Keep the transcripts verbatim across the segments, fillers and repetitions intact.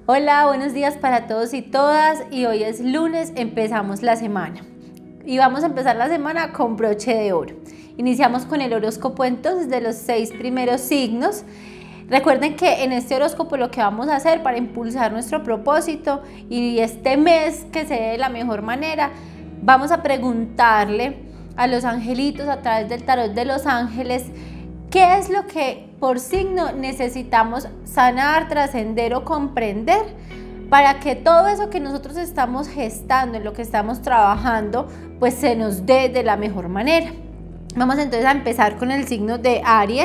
Hola, buenos días para todos y todas, y hoy es lunes, empezamos la semana y vamos a empezar la semana con broche de oro. Iniciamos con el horóscopo entonces de los seis primeros signos. Recuerden que en este horóscopo lo que vamos a hacer para impulsar nuestro propósito y este mes que se dé de la mejor manera, vamos a preguntarle a los angelitos a través del tarot de los ángeles qué es lo que por signo necesitamos sanar, trascender o comprender para que todo eso que nosotros estamos gestando, en lo que estamos trabajando, pues se nos dé de la mejor manera. Vamos entonces a empezar con el signo de Aries.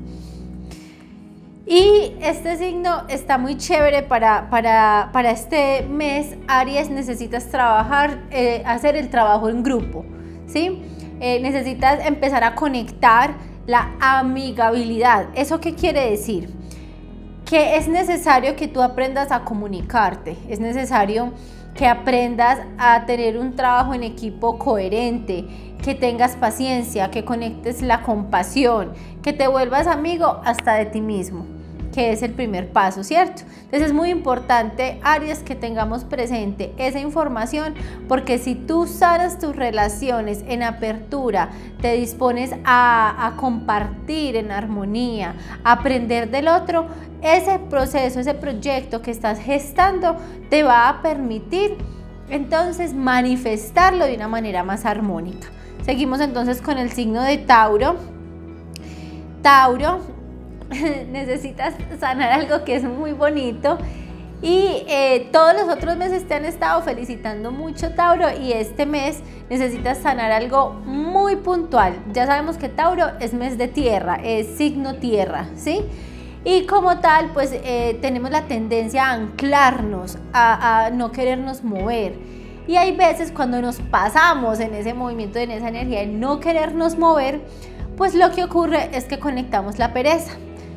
Y este signo está muy chévere para, para, para este mes. Aries, necesitas trabajar, eh, hacer el trabajo en grupo, ¿sí? Eh, necesitas empezar a conectar la amigabilidad. ¿Eso qué quiere decir? Que es necesario que tú aprendas a comunicarte, es necesario que aprendas a tener un trabajo en equipo coherente, que tengas paciencia, que conectes la compasión, que te vuelvas amigo hasta de ti mismo, que es el primer paso, ¿cierto? Entonces es muy importante, Aries, que tengamos presente esa información, porque si tú sanas tus relaciones en apertura, te dispones a, a compartir en armonía, a aprender del otro, ese proceso, ese proyecto que estás gestando te va a permitir entonces manifestarlo de una manera más armónica. Seguimos entonces con el signo de Tauro. Tauro, necesitas sanar algo que es muy bonito y eh, todos los otros meses te han estado felicitando mucho, Tauro, y este mes necesitas sanar algo muy puntual. Ya sabemos que Tauro es mes de tierra, es signo tierra, ¿sí? Y como tal, pues eh, tenemos la tendencia a anclarnos, a, a no querernos mover. Y hay veces cuando nos pasamos en ese movimiento, en esa energía de no querernos mover, pues lo que ocurre es que conectamos la pereza.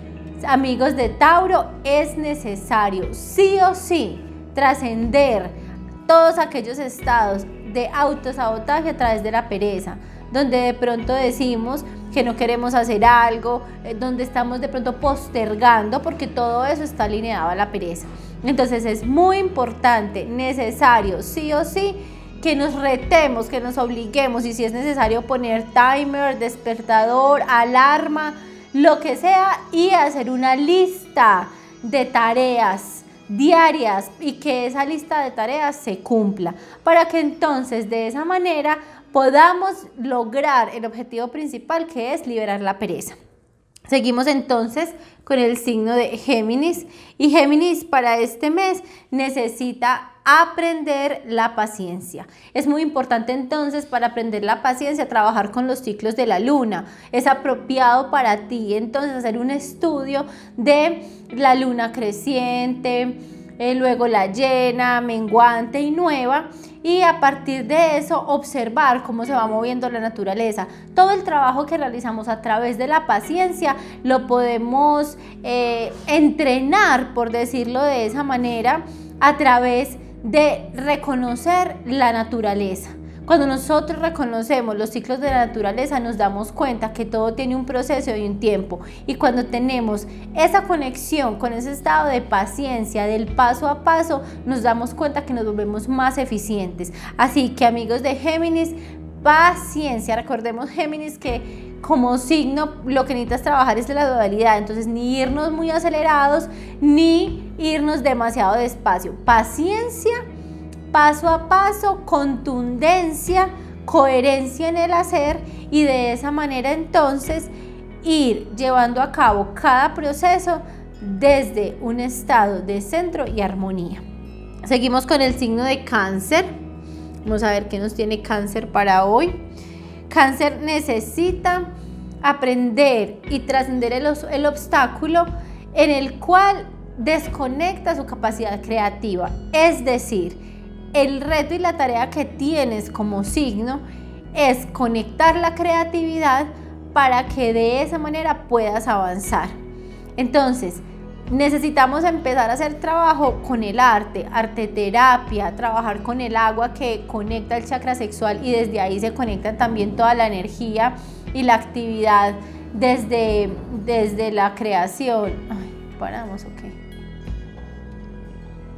Amigos de Tauro, es necesario sí o sí trascender todos aquellos estados de autosabotaje a través de la pereza, donde de pronto decimos que no queremos hacer algo, donde estamos de pronto postergando, porque todo eso está alineado a la pereza. Entonces es muy importante, necesario sí o sí, que nos retemos, que nos obliguemos, y si es necesario poner timer, despertador, alarma, lo que sea, y hacer una lista de tareas diarias y que esa lista de tareas se cumpla, para que entonces de esa manera podamos lograr el objetivo principal, que es liberar la pereza. Seguimos entonces con el signo de Géminis, y Géminis para este mes necesita aprender la paciencia. Es muy importante entonces, para aprender la paciencia, trabajar con los ciclos de la luna. Es apropiado para ti entonces hacer un estudio de la luna creciente, eh, luego la llena, menguante y nueva, y a partir de eso observar cómo se va moviendo la naturaleza. Todo el trabajo que realizamos a través de la paciencia lo podemos eh, entrenar, por decirlo de esa manera, a través de reconocer la naturaleza. Cuando nosotros reconocemos los ciclos de la naturaleza, nos damos cuenta que todo tiene un proceso y un tiempo, y cuando tenemos esa conexión con ese estado de paciencia, del paso a paso, nos damos cuenta que nos volvemos más eficientes. Así que, amigos de Géminis, paciencia. Recordemos, Géminis, que como signo lo que necesitas trabajar es la dualidad, entonces ni irnos muy acelerados ni irnos demasiado despacio. Paciencia, paso a paso, contundencia, coherencia en el hacer, y de esa manera entonces ir llevando a cabo cada proceso desde un estado de centro y armonía. Seguimos con el signo de Cáncer. Vamos a ver qué nos tiene Cáncer para hoy. Cáncer necesita aprender y trascender el, el obstáculo en el cual desconecta su capacidad creativa. Es decir, el reto y la tarea que tienes como signo es conectar la creatividad para que de esa manera puedas avanzar. Entonces, necesitamos empezar a hacer trabajo con el arte, arte terapia, trabajar con el agua que conecta el chakra sexual, y desde ahí se conecta también toda la energía y la actividad desde, desde la creación. Ay, paramos, ok.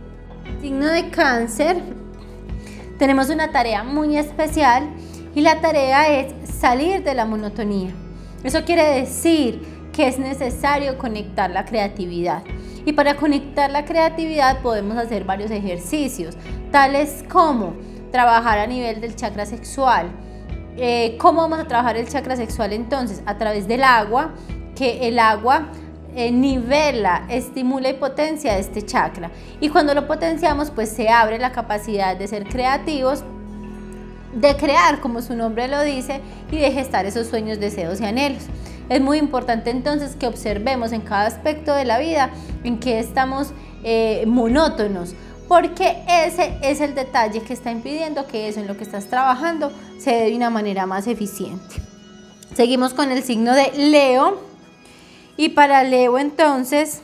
signo de Cáncer, tenemos una tarea muy especial y la tarea es salir de la monotonía. Eso quiere decir que es necesario conectar la creatividad. Y para conectar la creatividad podemos hacer varios ejercicios, tales como trabajar a nivel del chakra sexual. Eh, ¿Cómo vamos a trabajar el chakra sexual entonces? A través del agua, que el agua eh, nivela, estimula y potencia este chakra. Y cuando lo potenciamos, pues se abre la capacidad de ser creativos, de crear, como su nombre lo dice, y de gestar esos sueños, deseos y anhelos. Es muy importante entonces que observemos en cada aspecto de la vida en que estamos eh, monótonos, porque ese es el detalle que está impidiendo que eso en lo que estás trabajando se dé de una manera más eficiente. Seguimos con el signo de Leo, y para Leo entonces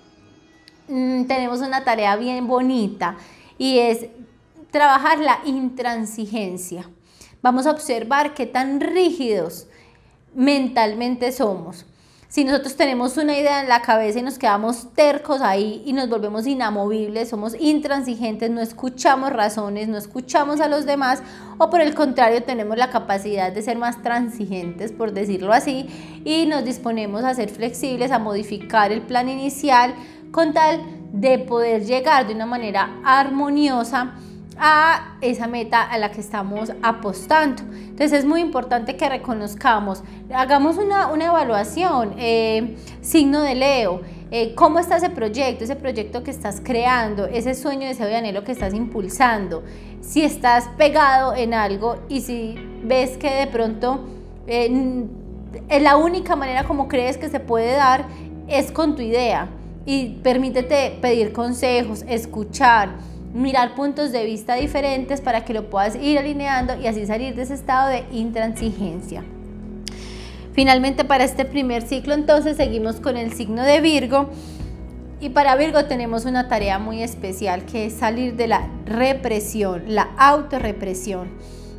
mmm, tenemos una tarea bien bonita y es trabajar la intransigencia. Vamos a observar qué tan rígidos mentalmente somos. Si nosotros tenemos una idea en la cabeza y nos quedamos tercos ahí y nos volvemos inamovibles, somos intransigentes, no escuchamos razones, no escuchamos a los demás, o por el contrario tenemos la capacidad de ser más transigentes, por decirlo así, y nos disponemos a ser flexibles, a modificar el plan inicial con tal de poder llegar de una manera armoniosa a esa meta a la que estamos apostando. Entonces es muy importante que reconozcamos, hagamos una, una evaluación, eh, signo de Leo, eh, cómo está ese proyecto, ese proyecto que estás creando, ese sueño, deseo y anhelo que estás impulsando, si estás pegado en algo y si ves que de pronto eh, la única manera como crees que se puede dar es con tu idea, y permítete pedir consejos, escuchar, mirar puntos de vista diferentes para que lo puedas ir alineando y así salir de ese estado de intransigencia. Finalmente, para este primer ciclo entonces seguimos con el signo de Virgo, y para Virgo tenemos una tarea muy especial que es salir de la represión, la autorrepresión.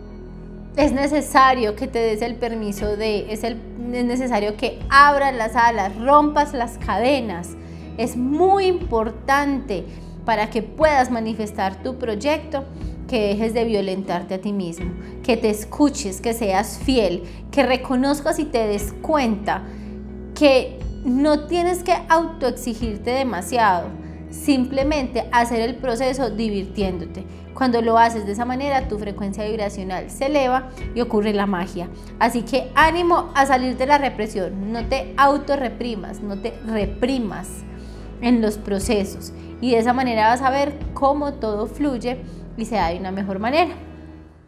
Es necesario que te des el permiso de, es, el, es necesario que abras las alas, rompas las cadenas. Es muy importante para que puedas manifestar tu proyecto, que dejes de violentarte a ti mismo, que te escuches, que seas fiel, que reconozcas y te des cuenta que no tienes que autoexigirte demasiado, simplemente hacer el proceso divirtiéndote. Cuando lo haces de esa manera, tu frecuencia vibracional se eleva y ocurre la magia. Así que ánimo a salir de la represión, no te autorreprimas, no te reprimas en los procesos, y de esa manera vas a ver cómo todo fluye y se da de una mejor manera.